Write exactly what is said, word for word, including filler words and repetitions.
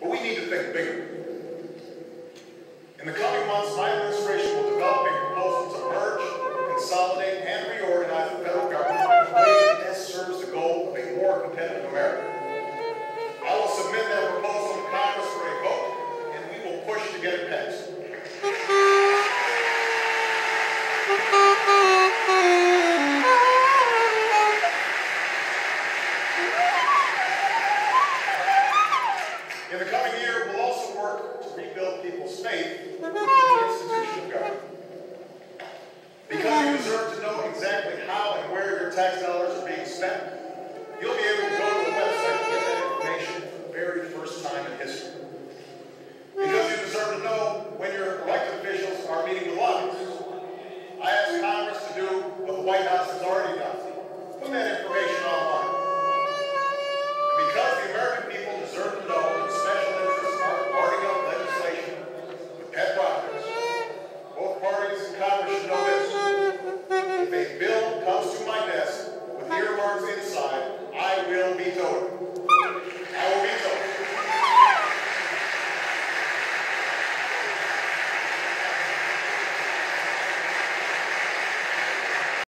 But we need to think bigger. In the coming months, my administration will develop a proposal to merge, consolidate, and reorganize the federal government in a way that best serves the goal of a more competitive America. I will submit that proposal to Congress for a vote, and we will push to get it passed. In the coming year, we'll also work to rebuild people's faith in the institution of government. Because you deserve to know exactly how and where your tax dollars are being spent, you'll be able to go to a website to get that information for the very first time in history. Because you deserve to know when your elected officials are meeting with lobbyists, I ask Congress to do what the White House has already done. Put that information online. And because the American people deserve to know that special interests are parting up legislation with pet projects, both parties in Congress should know this. If a bill comes to my desk with earmarks inside, I will veto it.